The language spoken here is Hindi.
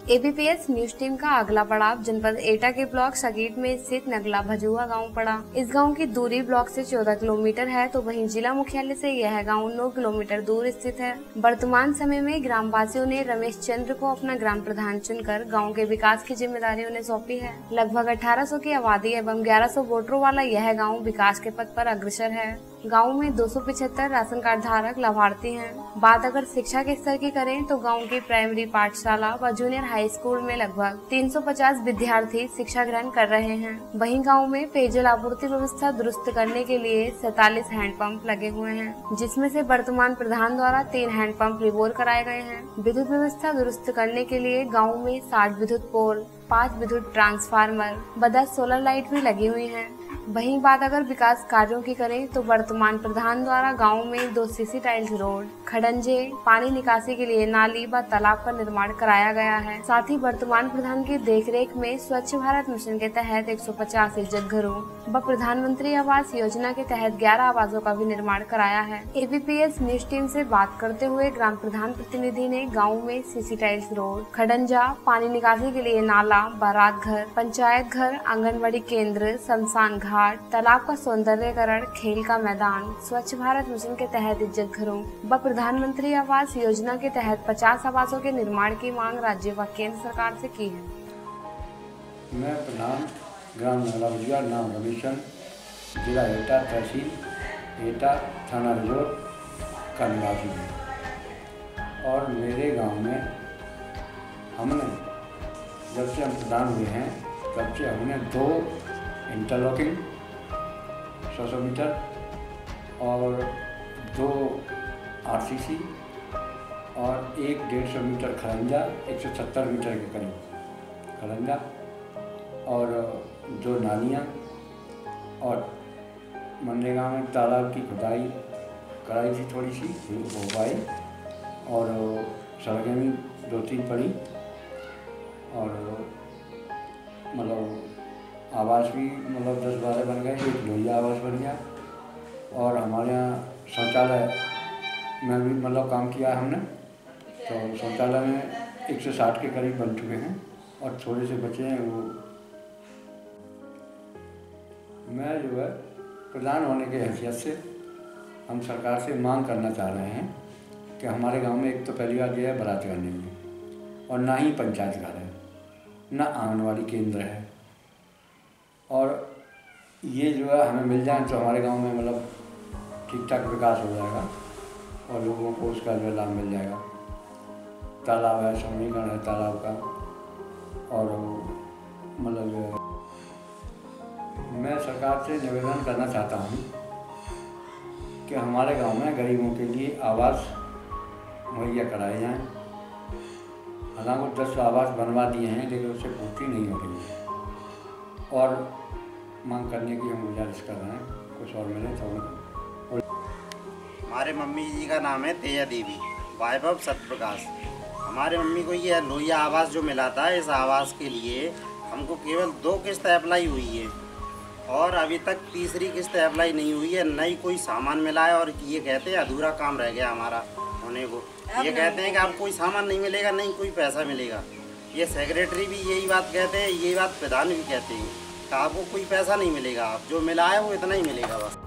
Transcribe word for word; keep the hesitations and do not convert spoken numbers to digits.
एबीपीएस न्यूज टीम का अगला पड़ाव जनपद एटा के ब्लॉक सगीट में स्थित नगला भजुआ गांव पड़ा। इस गांव की दूरी ब्लॉक से चौदह किलोमीटर है, तो वहीं जिला मुख्यालय से यह गांव नौ किलोमीटर दूर स्थित है। वर्तमान समय में ग्रामवासियों ने रमेश चंद्र को अपना ग्राम प्रधान चुनकर गाँव के विकास की जिम्मेदारी उन्हें सौंपी है। लगभग अठारह सौ की आबादी एवं ग्यारह सौ वोटरों वाला यह गाँव विकास के पथ पर अग्रसर है। गांव में दो सौ पिछहत्तर राशन कार्ड धारक लाभार्थी हैं। बात अगर शिक्षा के स्तर की करें तो गांव की प्राइमरी पाठशाला व जूनियर हाई स्कूल में लगभग तीन सौ पचास विद्यार्थी शिक्षा ग्रहण कर रहे हैं। वहीं गांव में पेयजल आपूर्ति व्यवस्था दुरुस्त करने के लिए सैतालीस हैंडपंप लगे हुए हैं, जिसमें से वर्तमान प्रधान द्वारा तीन हैंडपंप रिबोर कराए गए हैं। विद्युत व्यवस्था दुरुस्त करने के लिए गाँव में साठ विद्युत पोल, पाँच विद्युत ट्रांसफार्मर व दस सोलर लाइट भी लगी हुई है। वहीं बात अगर विकास कार्यों की करें तो वर्तमान प्रधान द्वारा गांव में दो सीसी टाइल्स रोड, खड़ंजे, पानी निकासी के लिए नाली व तालाब का निर्माण कराया गया है। साथ ही वर्तमान प्रधान की देखरेख में स्वच्छ भारत मिशन के तहत एक सौ पचास इज्जत घरों व प्रधानमंत्री आवास योजना के तहत ग्यारह आवासों का भी निर्माण कराया है। एबीपीएस न्यूज टीम से बात करते हुए ग्राम प्रधान प्रतिनिधि ने गाँव में सीसी टाइल्स रोड, खड़ंजा, पानी निकासी के लिए नाला, बारात घर, पंचायत घर, आंगनबाड़ी केंद्र, शमशान घाट, तालाब का सौंदर्यीकरण, खेल का मैदान, स्वच्छ भारत मिशन के तहत इज्जत घरों व प्रधानमंत्री आवास योजना के तहत पचास आवासों के निर्माण की मांग राज्य व केंद्र सरकार से की है। मैं प्रधान ग्राम नगला भजुआ, नाम रमेश चंद्र, जिला एटा, तहसील एटा, थाना रिजोर का निवासी हूँ। और मेरे गांव में हमने जब से हम प्रधान हुए हैं तब से हमने दो इंटरलॉकिंग सौ सौ मीटर और दो आरसीसी और एक डेढ़ सौ मीटर खरंजा, एक सौ सत्तर मीटर के करीब खरंजा और दो नालियाँ और मनरेगा में तालाब की खुदाई कराई थी, थोड़ी सी हो पाई और सड़कें भी दो तीन पड़ी और मतलब आवास भी मतलब दस बारह बन गए, एक लोहिया आवास बन गया और हमारे यहाँ शौचालय में भी मतलब काम किया है हमने। तो शौचालय में एक सौ साठ के करीब बन चुके हैं और थोड़े से बचे हैं। वो मैं जो है प्रधान होने के हैसियत से हम सरकार से मांग करना चाह रहे हैं कि हमारे गांव में एक तो पहली बात यह है बारात घर नहीं है और ना ही पंचायत घर है, ना आंगनबाड़ी केंद्र है। और ये जो है हमें मिल जाए तो हमारे गांव में मतलब ठीक ठाक विकास हो जाएगा और लोगों को उसका जो लाभ मिल जाएगा। तालाब है, सौंदर्यीकरण है तालाब का और मतलब मैं सरकार से निवेदन करना चाहता हूँ कि हमारे गांव में गरीबों के लिए आवास मुहैया कराए जाएँ। हालांकि दस आवास बनवा दिए हैं लेकिन उससे पूर्ति नहीं हो रही है और मांग करने की हम गुजारिश कर रहे हैं कुछ और मिले तो। हमारे मम्मी जी का नाम है तेजा देवी, वैभव सत्यप्रकाश। हमारे मम्मी को ये लोहिया आवास जो मिला था, इस आवास के लिए हमको केवल दो किस्त अप्लाई हुई है और अभी तक तीसरी किस्त अप्लाई नहीं हुई है। न ही कोई सामान मिला है और ये कहते हैं अधूरा काम रह गया हमारा होने को। ये कहते हैं कि आपको कोई सामान नहीं मिलेगा, नहीं कोई पैसा मिलेगा। ये सेक्रेटरी भी यही बात कहते हैं, यही बात प्रधान भी कहते हैं कि आपको कोई पैसा नहीं मिलेगा, आप जो मिला है वो इतना ही मिलेगा बस।